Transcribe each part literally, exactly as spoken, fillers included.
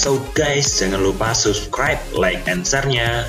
So guys, jangan lupa subscribe, like, and share-nya.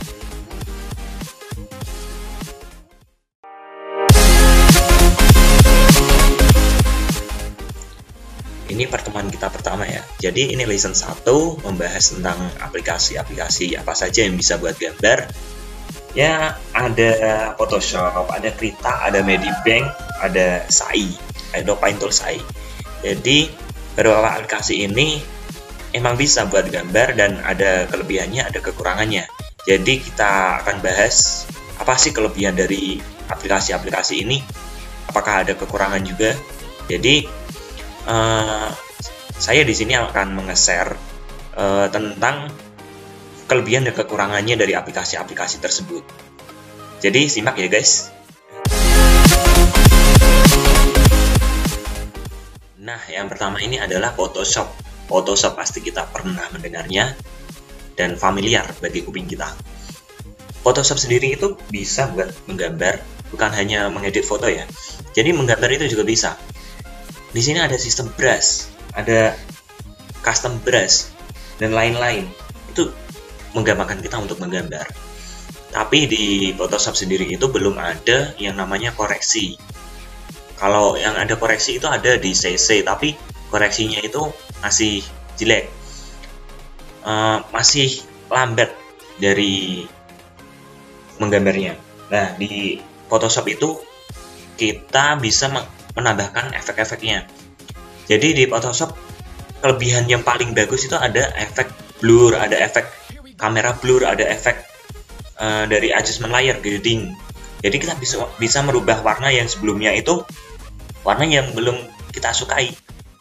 Ini pertemuan kita pertama ya. Jadi ini lesson satu membahas tentang aplikasi-aplikasi apa saja yang bisa buat gambar. Ya, ada Photoshop, ada Krita, ada Medibank, ada Sai, Adobe Paint Tool Sai. Jadi beberapa aplikasi ini emang bisa buat gambar dan ada kelebihannya, ada kekurangannya. Jadi kita akan bahas apa sih kelebihan dari aplikasi-aplikasi ini, apakah ada kekurangan juga. Jadi Uh, saya di sini akan menge-share uh, tentang kelebihan dan kekurangannya dari aplikasi-aplikasi tersebut. Jadi simak ya guys. Nah, yang pertama ini adalah Photoshop. Photoshop pasti kita pernah mendengarnya dan familiar bagi kuping kita. Photoshop sendiri itu bisa buat menggambar, bukan hanya mengedit foto ya. Jadi menggambar itu juga bisa. Di sini ada sistem brush, ada custom brush, dan lain-lain. Itu menggampangkan kita untuk menggambar. Tapi di Photoshop sendiri itu belum ada yang namanya koreksi. Kalau yang ada koreksi itu ada di C C, tapi koreksinya itu masih jelek, uh, masih lambat dari menggambarnya. Nah, di Photoshop itu kita bisa menambahkan efek-efeknya. Jadi di Photoshop kelebihan yang paling bagus itu ada efek blur, ada efek kamera blur, ada efek uh, dari adjustment layer grading. Jadi kita bisa bisa merubah warna yang sebelumnya itu warna yang belum kita sukai.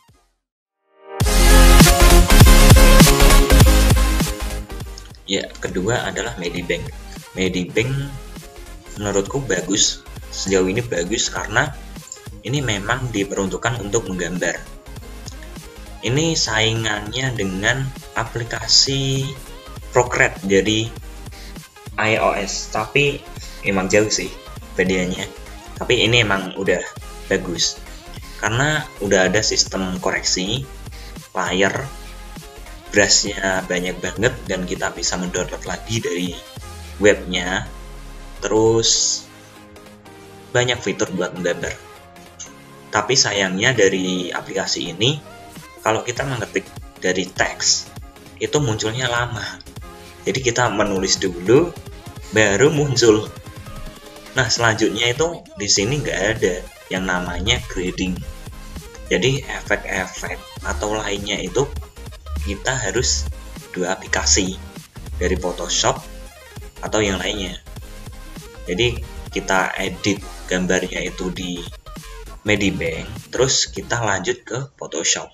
Ya, kedua adalah Medibank. Medibank menurutku bagus, sejauh ini bagus karena ini memang diperuntukkan untuk menggambar. Ini saingannya dengan aplikasi Procreate dari iOS, tapi emang jauh sih bedanya. Tapi ini emang udah bagus karena udah ada sistem koreksi layer, brushnya banyak banget dan kita bisa mendownload lagi dari webnya. Terus banyak fitur buat menggambar. Tapi sayangnya dari aplikasi ini, kalau kita mengetik dari teks, itu munculnya lama. Jadi kita menulis dulu, baru muncul. Nah, selanjutnya itu di sini nggak ada yang namanya grading. Jadi efek-efek atau lainnya itu kita harus dua aplikasi dari Photoshop atau yang lainnya. Jadi kita edit gambarnya itu di Medibank, terus kita lanjut ke Photoshop.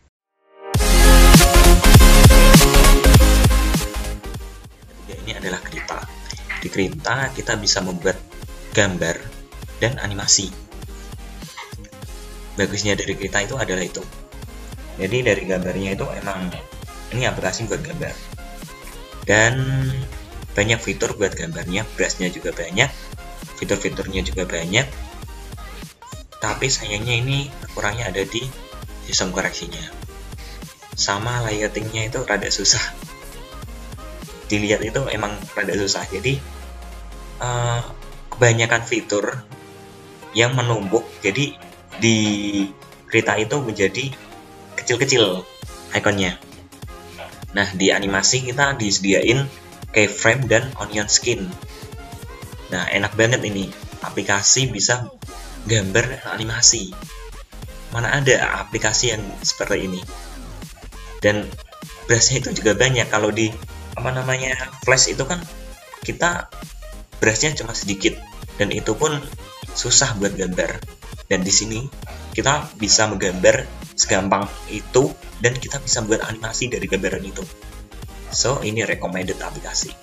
Ini adalah Krita. Di Krita kita bisa membuat gambar dan animasi. Bagusnya dari Krita itu adalah itu. Jadi dari gambarnya itu emang ini aplikasi buat gambar. Dan banyak fitur buat gambarnya, brushnya juga banyak, fitur-fiturnya juga banyak. Tapi sayangnya ini kurangnya ada di sistem koreksinya. Sama lightingnya itu rada susah. Dilihat itu emang rada susah. Jadi uh, kebanyakan fitur yang menumpuk. Jadi di Krita itu menjadi kecil-kecil ikonnya. Nah, di animasi kita disediain keyframe dan onion skin. Nah, enak banget ini. Aplikasi bisa gambar animasi. Mana ada aplikasi yang seperti ini. Dan brushnya itu juga banyak. Kalau di apa namanya Flash itu kan kita brushnya cuma sedikit dan itu pun susah buat gambar. Dan di sini kita bisa menggambar segampang itu dan kita bisa buat animasi dari gambaran itu. So ini recommended aplikasi.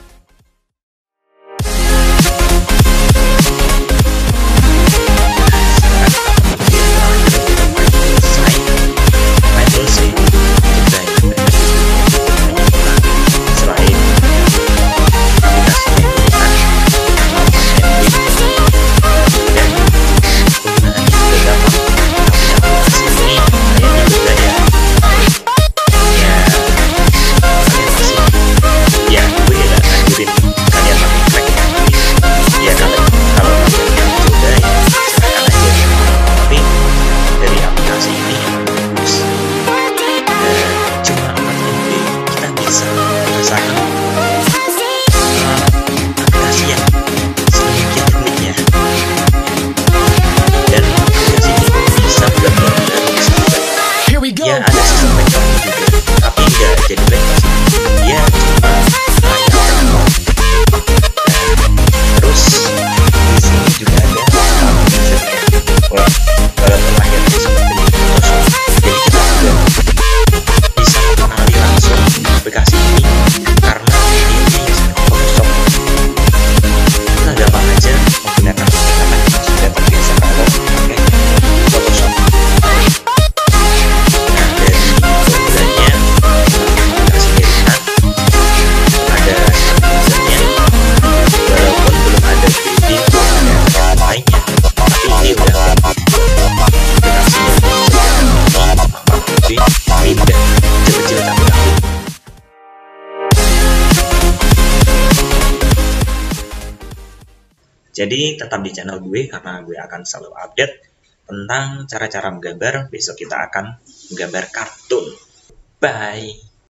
Jadi tetap di channel gue karena gue akan selalu update tentang cara-cara menggambar. Besok kita akan menggambar kartun. Bye!